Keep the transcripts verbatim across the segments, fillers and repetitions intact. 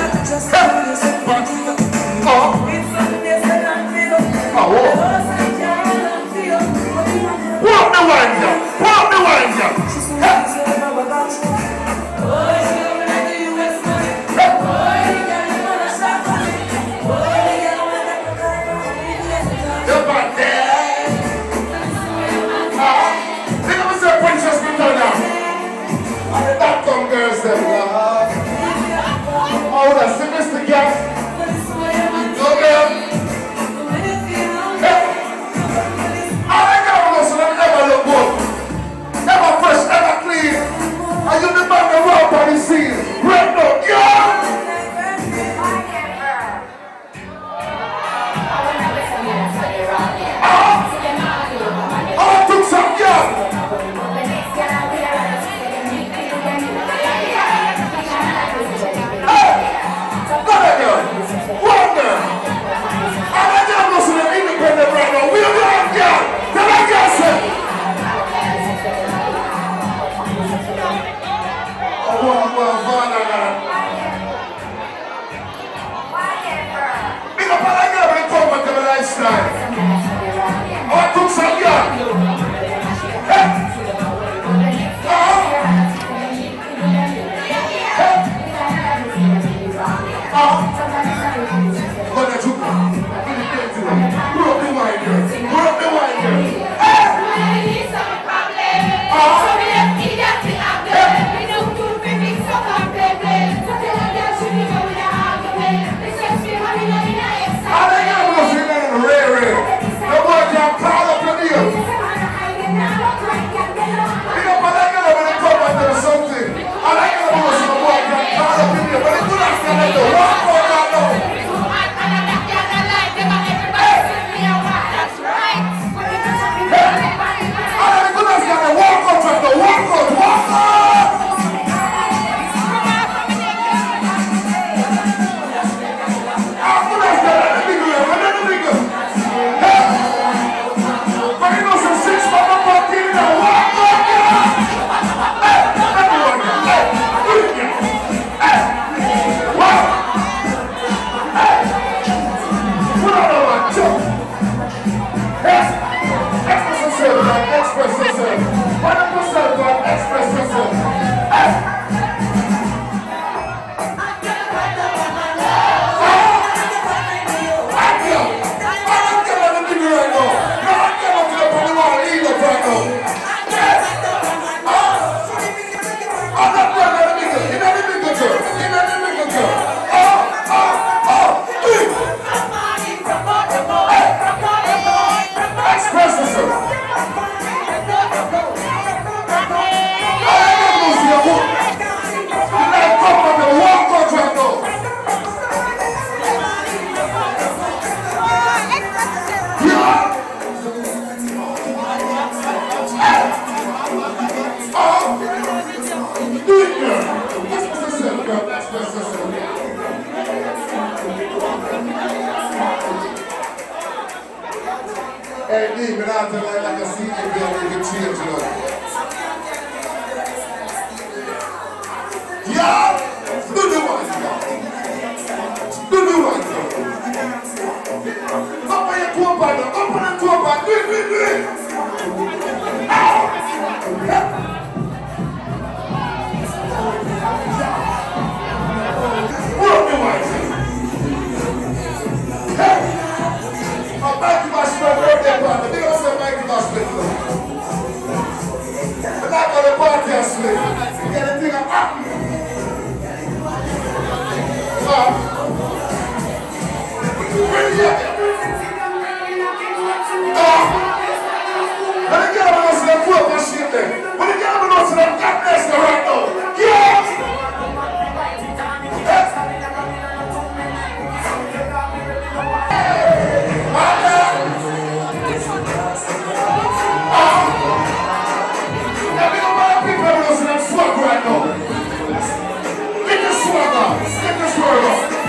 Swagger, get the swagger, get the swagger.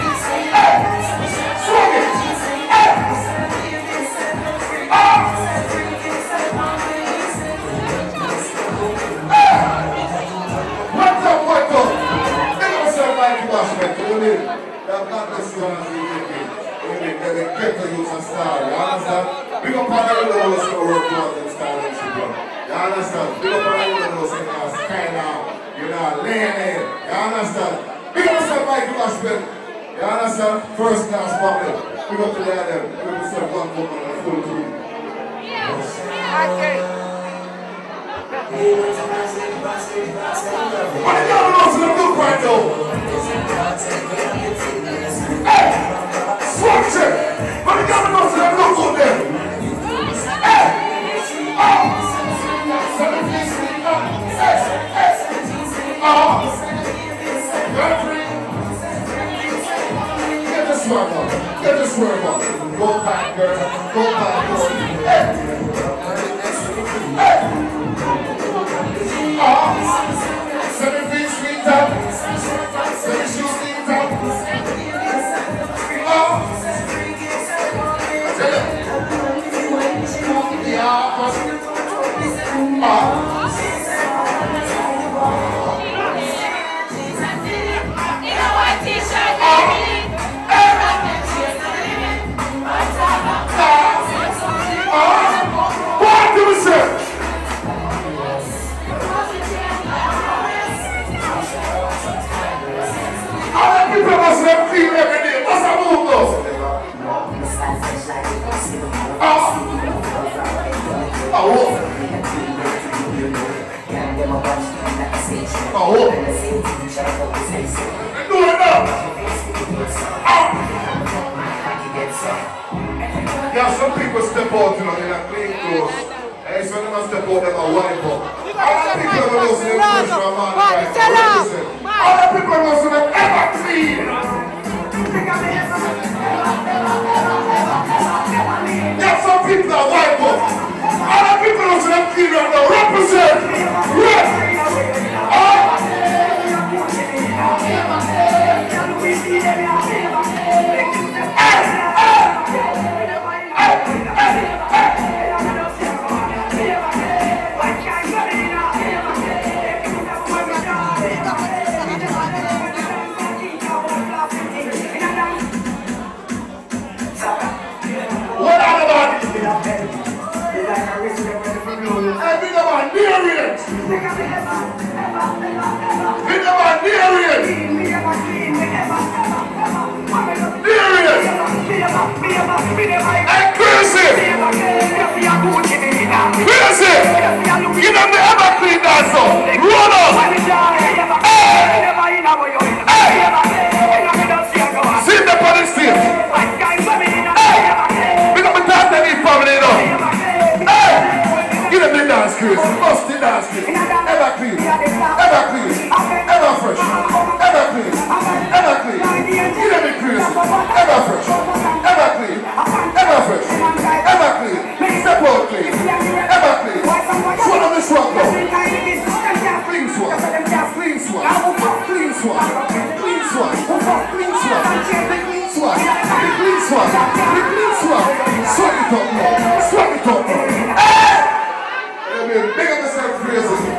right, you know, that not the students you make it. They get to use a star, you understand? Big up on the little ones to work towards them style and shit, bro. You understand? Big up on the little ones in our sky now. You know, laying in. You understand? Big up on Michael Ashman. You understand? First class public. Big up to the other. Big up to one woman and a full crew. Okay. What are you going to look right now? Hey! Swatch it! What are you going to look out there? Hey! Oh! Hey! Hey! Oh! Get this work on. Get this work on. Go back, girl. Go back, girl. Hey! Hey! Oh! Seven feet, sweet top. Seven shoes, sweet top. Oh! Yeah. Oh! People must have feel every day. What's that move though? Oh! Oh! Oh! Do it now! Oh! Yeah, some people step out, you know, in a clean clothes. And some of them step out, them a wipe up. All the people who lose their pressure, man, right? All the people who lose them ever clean. Yeah, some people are white, but all the people who lose them clean right now represent. Yes. Oh. You know me ever clean that so roll up. Hey! Hey! See the police team. Hey! We got the dance that need family though. Hey! Give them the dance crews. Must the dance crews. Ever clean. Ever clean. Ever fresh. Ever clean. Ever clean. Give them the crews. Ever fresh. Ever clean. Ever fresh. Ever clean. Step out clean. Ever clean. Swallow the swap though. Clean swap. Clean swap. Clean swap. Clean swap. Clean swap. The clean swap. The clean swap. The clean swap. Swap it up now. Swap it up now. Hey! Big up yourself crazy.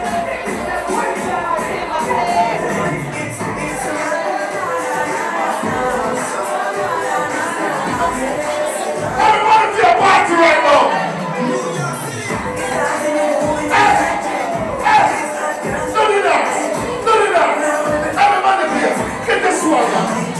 Everybody to your party right now. Get the swagger.